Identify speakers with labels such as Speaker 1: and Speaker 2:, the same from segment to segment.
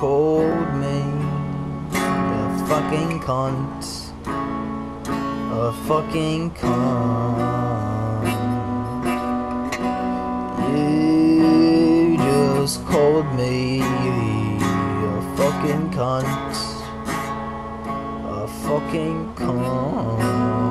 Speaker 1: called me a fucking cunt. A fucking cunt. You just called me a fucking cunt. A fucking cunt.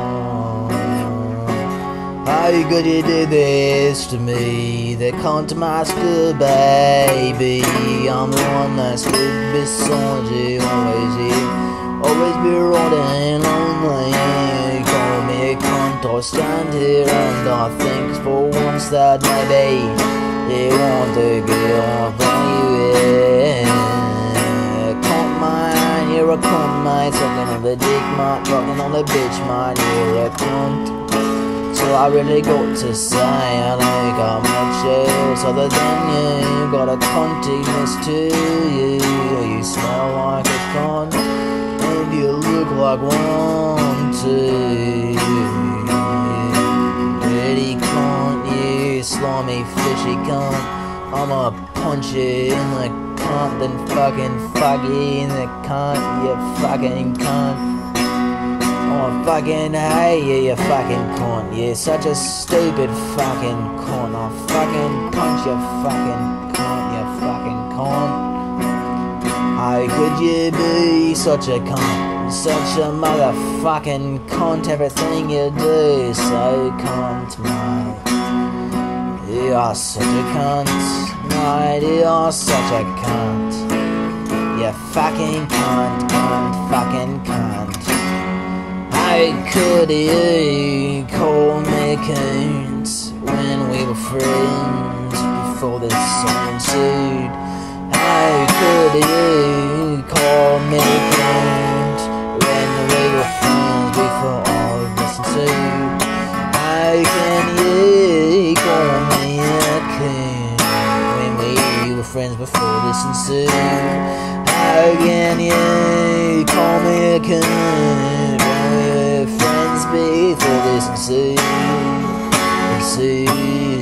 Speaker 1: How could you do this to me? The cunt master, baby. I'm the one that stood beside you, always here, always be riding lonely. Call me a cunt, I stand here and I think for once that maybe you want to get off you. Cunt man, you're a cunt mate, sucking on the dick mate, rocking on the bitch mate, you're a cunt. So I really got to say I don't got much else other than you. Got a cuntiness to you. You smell like a cunt and you look like one too. Dirty cunt, you slimy fishy cunt. I'ma punch you in the cunt, then fucking fuck you in the cunt, you fucking cunt. I fucking hate you, you fucking cunt. You're such a stupid fucking cunt. I'll fucking punch you fucking cunt, you fucking cunt. How could you be such a cunt? Such a motherfucking cunt. Everything you do so cunt, mate. You are such a cunt, mate. You are such a cunt. You fucking cunt, cunt, fucking cunt. How could you call me Coont when we were friends before this song ensued? How could you call me Coont when we were friends before all of this ensued? How can you call me a Coont when we were friends before this ensued? How can you call me a Coont when we were friends before this ensued?